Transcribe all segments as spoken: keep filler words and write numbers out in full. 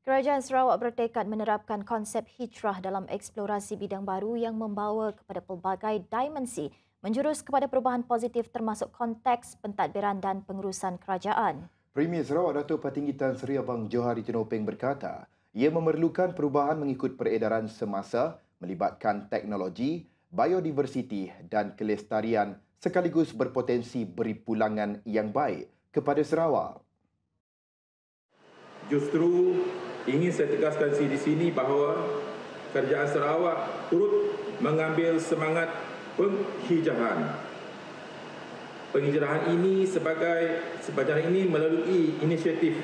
Kerajaan Sarawak bertekad menerapkan konsep hijrah dalam eksplorasi bidang baru yang membawa kepada pelbagai dimensi, menjurus kepada perubahan positif termasuk konteks pentadbiran dan pengurusan kerajaan. Premier Sarawak Datuk Patinggi Tan Sri Abang Johari Tinopeng berkata, ia memerlukan perubahan mengikut peredaran semasa, melibatkan teknologi, biodiversiti dan kelestarian sekaligus berpotensi beri pulangan yang baik kepada Sarawak. Justru ingin saya tegaskan di sini bahawa Kerajaan Sarawak turut mengambil semangat penghijrahan. Penghijrahan ini sebagai sebagai ini melalui inisiatif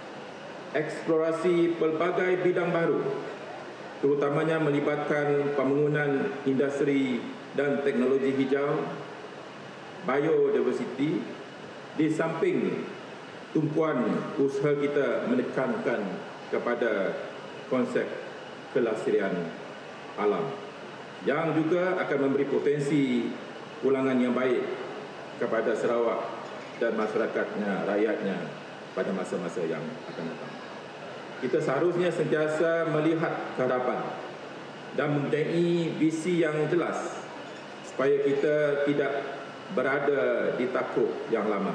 eksplorasi pelbagai bidang baru, terutamanya melibatkan pembangunan industri dan teknologi hijau, biodiversiti, di samping tumpuan usaha kita menekankan kepada konsep kelestarian alam yang juga akan memberi potensi pulangan yang baik kepada Sarawak dan masyarakatnya, rakyatnya pada masa-masa yang akan datang. Kita seharusnya sentiasa melihat ke hadapan dan mempunyai visi yang jelas supaya kita tidak berada di takuk yang lama.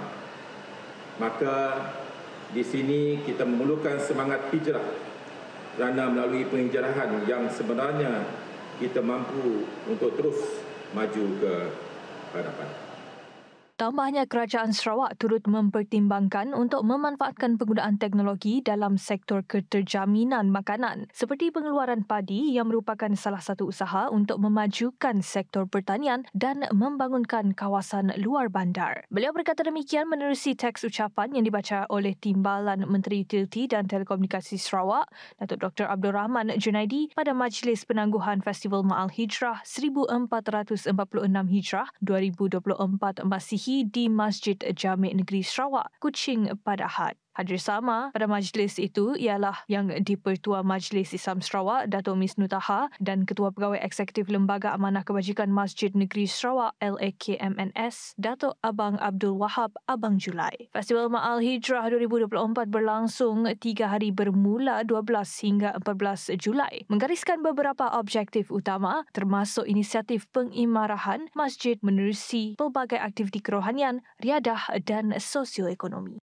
Maka di sini kita memerlukan semangat hijrah kerana melalui penghijrahan yang sebenarnya kita mampu untuk terus maju ke hadapan. Tambahnya, Kerajaan Sarawak turut mempertimbangkan untuk memanfaatkan penggunaan teknologi dalam sektor keterjaminan makanan seperti pengeluaran padi yang merupakan salah satu usaha untuk memajukan sektor pertanian dan membangunkan kawasan luar bandar. Beliau berkata demikian menerusi teks ucapan yang dibaca oleh Timbalan Menteri Utiliti dan Telekomunikasi Sarawak, Datuk Doktor Abdul Rahman Junaidi pada Majlis Penangguhan Festival Ma'al Hijrah seribu empat ratus empat puluh enam Hijrah dua ribu dua puluh empat Masihi di Masjid Jami' Negeri Sarawak, Kuching pada Ahad. Hadir sama pada majlis itu ialah Yang di-Pertua Majlis Islam Sarawak, Datuk Miss Nutaha dan Ketua Pegawai Eksekutif Lembaga Amanah Kebajikan Masjid Negeri Sarawak L A K M N S, Datuk Abang Abdul Wahab Abang Julai. Festival Ma'al Hijrah dua ribu dua puluh empat berlangsung tiga hari bermula dua belas hingga empat belas Julai, menggariskan beberapa objektif utama termasuk inisiatif pengimarahan masjid menerusi pelbagai aktiviti kerohanian, riadah dan sosioekonomi.